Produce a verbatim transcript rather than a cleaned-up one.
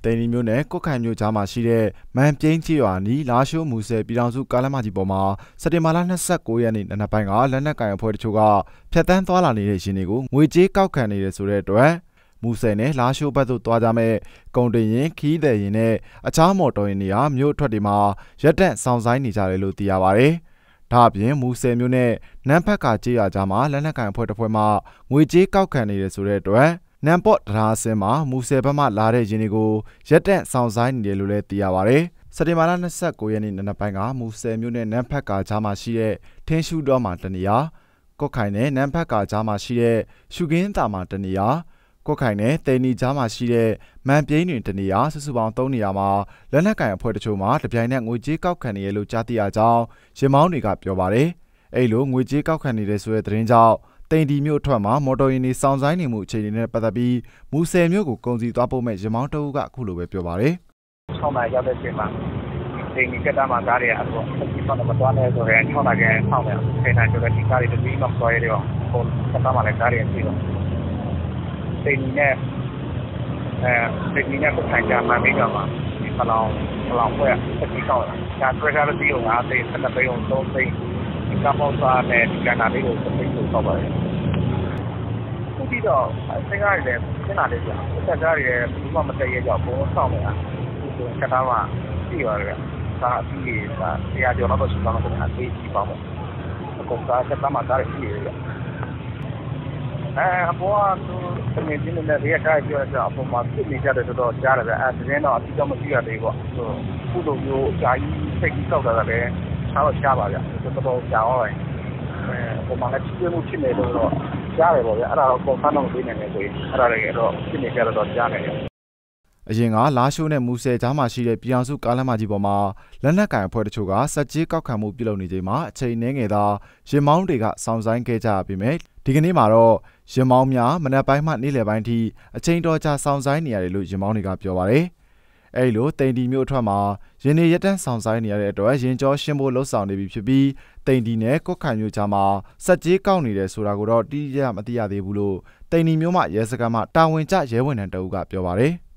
တိန်နီမျိုးနဲ့ကုတ်ခိုင်မျိုးကြားမှာရှိတဲ့မန်ပြင်းကြီးရွာနီလာရှိုးမူဆယ်ပြည်ထောင်စုကားလမ်းမကြီးပေါ်မှာစက်တင်ဘာလ၂၉ရက်နေ့နံနက်ပိုင်းကလက်နက်ကိုင်အဖွဲ့တချို့ကဖျက်ဆီးသွားလာနေတဲ့ရှင်တွေကိုငွေကြေးကောက်ခံနေတဲ့ဆိုတဲ့အတွက်မူဆယ်နဲ့လာရှိုးဘက်သို့သွားကြမဲ့ကုန်တင်ရင်ခီးသည်ရင်နဲ့အခြားမော်တော်ယာဉ်တွေဟာမြို့အထွက်တွေမှာရက်တက်ဆောင်ဆိုင်နေကြတယ်လို့သိရပါတယ်။ဒါအပြင်မူဆယ်မျိုးနဲ့နန်းဖက်ကကြေးရွာကြားမှာလက်နက်ကိုင်အဖွဲ့တစ်ဖွဲ့မှငွေကြေးကောက်ခံနေတဲ့ဆိုတဲ့အတွက်နမ်ပေါ့တရားအစင်းမှာမူဆယ်ဘက်မှလာတဲ့ရင်းတွေကိုရက်တက်ဆောင်ဆိုင်နေတယ်လို့လည်းသိရပါတယ်။စက်တင်ဘာလ၂၉ရက်နေ့နံနက်ပိုင်းကမူဆယ်မြို့နဲ့နမ်ဖက်ကကြားမှာရှိတဲ့ထင်းရှူတော်မှာတနေရာကော့ခိုင်နဲ့နမ်ဖက်ကကြားမှာရှိတဲ့ရှုကင်းတာမှာတနေရာကော့ခိုင်နဲ့တေနီကြားမှာရှိတဲ့မန်ပြင်းတွင်တနေရာစုစုပေါင်း၃နေရာမှာလက်နက်ကင်အဖွဲ့တချို့မှာတပြိုင်နက်ငွေကြေးကောက်ခံနေရလို့ကြားသိရကြောင်းရင်မောင်းတွေကပြောပါတယ်။အဲ့လိုငွေကြေးကောက်ခံနေတဲ့ဆိုတဲ့သတင်းကြောင့်တိန်ဒီမြို့အထွက်မှာမော်တော်ယာဉ်တွေစောင့်ဆိုင်းနေမှုအခြေအနေနဲ့ပတ်သက်ပြီးမူဆယ်မြို့ကိုကုန်စည်သွားပို့မဲ့ရမောင်းတအုပ်ကအခုလိုပဲပြောပါတယ်။၆နာရီရောက်တဲ့အချိန်မှာတိန်ဒီကတ္တမှာကားတွေအဲ့တော့အကြီးဆုံးမသွားနဲ့ဆိုရင်၆နာရီဆောင်းတယ်။ချိန်တိုင်းဆိုတော့ဒီကားတွေတတိမဆွဲရတော့ဟိုကတ္တမှာလည်းကားတွေရှိတော့တိန်ဒီနဲ့အဲတိန်ဒီနဲ့ကိုဆိုင်ကြမှာမိကမှာဒီပလောင်ပလောင်ပွဲအကြီးကောက်တာဒါထရက်ကားတီးအောင်အားသေးစနစ်ပေးအောင်သုံးသိန်းဒီကမောစားနဲ့ဒီကနာလေးကိုသိလို့ဆောက်ပါတယ်ခုပြီးတော့စင်ကားတွေလည်းရှင်းလာတယ်ကြာစက်ကားတွေလည်းဘူးမမတည့်ရကြောက်ဘုံဆောက်နေတာဒီဆိုကတားမှာကြည့်ရတယ်ဒါအပြီးကတရားကျော်တော့ရှိသွားမှာအသေးကြီးပါမို့အကုန်သားကတားမှာကားတွေကြည့်ရတယ်အဲအပေါ်ကသူတကယ်ချင်းနဲ့ရက်တိုင်းပြောကြအပေါ်မှာဖြစ်နေကြတယ်ဆိုတော့ကြားရတယ်အဲတင်းတော့အတိအကျမသိရသေးဘူးပေါ့ခုလိုမျိုးဂျာကြီးစိတ်ကြီးစောက်တာလည်းထားတော့ရှားပါဗျတော်တော်ကြာအောင်အဲပုံမှန်လည်းချစ်မှုဖြစ်နေလို့တော့ကြားတယ်ပေါ့ဗျအဲ့ဒါတော့ပုံစံတော့မသိနိုင်ဘူးဆိုရင်အဲ့ဒါလည်းတော့ဖြစ်နေကြတော့ကြားနေတယ်အရင်ကလာရှိုးနဲ့မူဆယ်ကြားမှာရှိတဲ့ပြည်အောင်စုကားလမ်းမကြီးပေါ်မှာလက်နက်ကင်အဖွဲ့တချို့ကစက်ကြီးကောက်ခံမှုပြုလုပ်နေချိန်မှာအချိန်နှဲငယ်သာရင်မောင်းတွေကစောင့်ဆိုင်ခဲ့ကြရပေမဲ့ဒီကနေ့မှာတော့ရင်မောင်းများမနက်ပိုင်းမှနေ့လယ်ပိုင်းထိအချိန်တော်ကြာစောင့်ဆိုင်နေရတယ်လို့ရင်မောင်းတွေကပြောပါတယ်။အဲဒီလိုတိန်ဒီမြို့အထွက်မှာရင်းနေရက်တန်းဆောင်ဆိုင်နေရတဲ့အတွက်ရင်ကျော်ရှင်းဖို့လှုပ်ဆောင်နေပြီဖြစ်ပြီးတိန်ဒီနဲ့ကော့ခိုင်မြို့ကြားမှာစက်ကြီးကောက်နေတယ်ဆိုတာကိုတော့တိကျမသိရသေးဘူးလို့တိန်ဒီမြို့မှာရဲစခန်းမှာတာဝန်ကျရဲဝန်ထမ်းတအုပ်ကပြောပါတယ်။